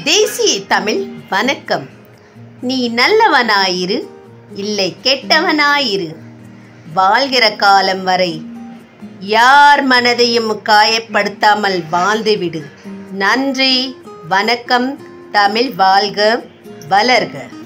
தேசிய தமிழ் வணக்கம். நீ நல்லவனாயிரு, இல்லை கெட்டவனாயிரு, வாழ்கிற காலம் வரை யார் மனதையும் காயப்படுத்தாமல் வாழ்ந்துவிடு. நன்றி, வணக்கம். தமிழ் வாழ்க, வளர்க.